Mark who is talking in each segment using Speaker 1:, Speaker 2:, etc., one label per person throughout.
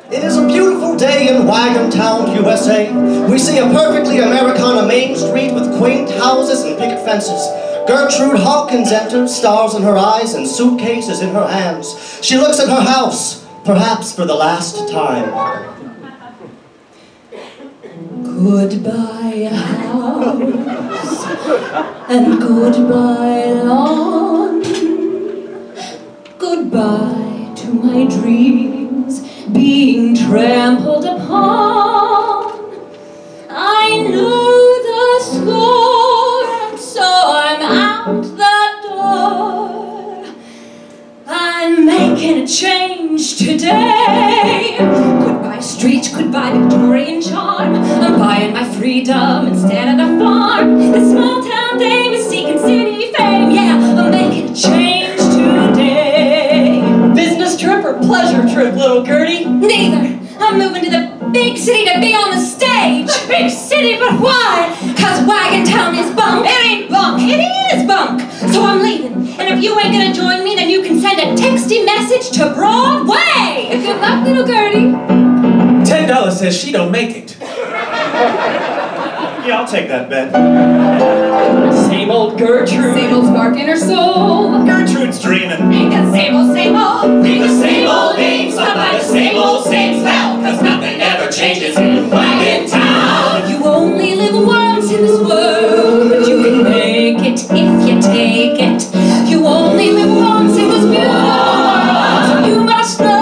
Speaker 1: It is a beautiful day in Wagon Town, USA. We see a perfectly Americana main street with quaint houses and picket fences. Gertrude Hawkins enters, stars in her eyes and suitcases in her hands. She looks at her house, perhaps for the last time.
Speaker 2: Goodbye, house, and goodbye, lawn. Goodbye to my dreams being trampled upon. I know the score, and so I'm out the door. I'm making a change today. Goodbye street, goodbye Victorian charm. I'm buying my freedom instead of the farm. The small town dame is seeking city fame. Yeah, I'm making a change today.
Speaker 3: Business trip or pleasure trip, little Gertie?
Speaker 2: Neither. I'm moving to the big city to be on the stage. The big city, but why? 'Cause Wagon Town is bunk. It ain't bunk. It is bunk. So I'm leaving. And if you ain't gonna join me, then you can send a texty message to Broadway. Good luck, little Gertie.
Speaker 4: $10 says she don't make it.
Speaker 1: Yeah, I'll take that bet.
Speaker 3: Same old Gertrude.
Speaker 2: Same old spark in her soul.
Speaker 1: Gertrude's dreaming.
Speaker 2: Ain't the same old, same old.
Speaker 5: Ain't the same old names, sung by the same old same spell. 'Cause nothing ever changes in Wagon Town.
Speaker 2: You only live once in this world, but you can make it if you take it. You only live once in this beautiful world, so you must know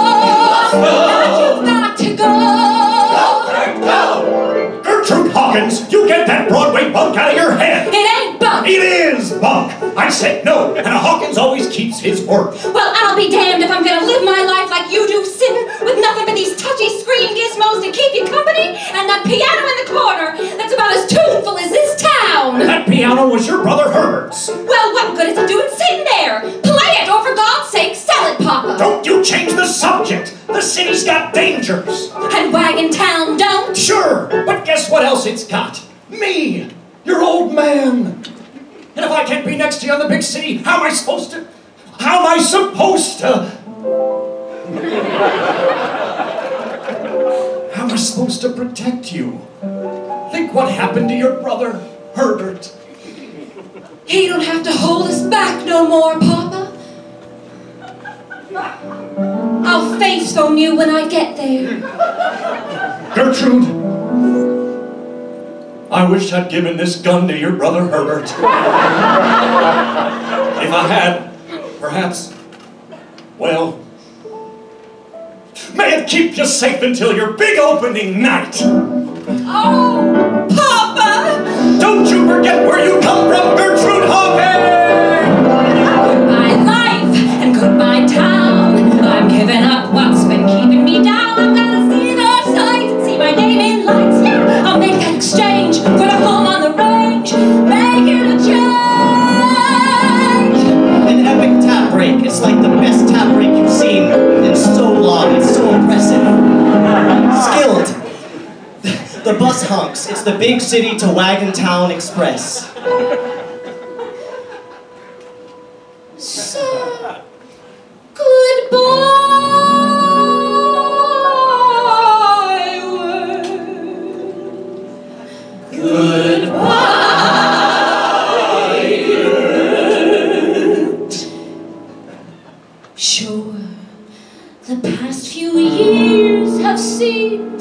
Speaker 2: that you've got to go.
Speaker 5: Go!
Speaker 1: Gertrude Hawkins, you get that Broadway bunk out of your head.
Speaker 2: It ain't bunk.
Speaker 1: It is bunk. I said no, and a Hawkins always keeps his word.
Speaker 2: Well, I'll be damned if I'm gonna live my life like you do, sitting with nothing but these touchy screen gizmos to keep you company, and that piano in the corner that's about as tuneful as this town.
Speaker 1: That piano was your brother Herbert's.
Speaker 2: Well, what good is it doing sitting there? Play it, or for God's sake, sell it, Papa.
Speaker 1: Don't you change the subject. The city's got dangers.
Speaker 2: And Wagon Town don't.
Speaker 1: Sure, but guess what else it's got? Me, your old man. And if I can't be next to you in the big city, how am I supposed to? How am I supposed to? How am I supposed to protect you? Think what happened to your brother, Herbert.
Speaker 2: He don't have to hold us back no more, Papa. I'll face on you when I get there.
Speaker 1: Gertrude, I wish I'd given this gun to your brother Herbert. If I had, perhaps, well, may it keep you safe until your big opening night.
Speaker 2: Oh, Papa!
Speaker 1: Don't you forget where you come from, Gertrude Hawkins!
Speaker 2: Goodbye life and goodbye town. I'm giving up what's been keeping me down. I'm gonna see the sights and see my name in lights. Yeah, I'll make that exchange for a home on the range. Making a change.
Speaker 1: An epic tap break. It's like the best tap break you've seen in so long. It's so impressive. Skilled. The bus honks. It's the big city to Wagon Town Express.
Speaker 2: So, goodbye, world. Goodbye, world. Sure, the past few years have seen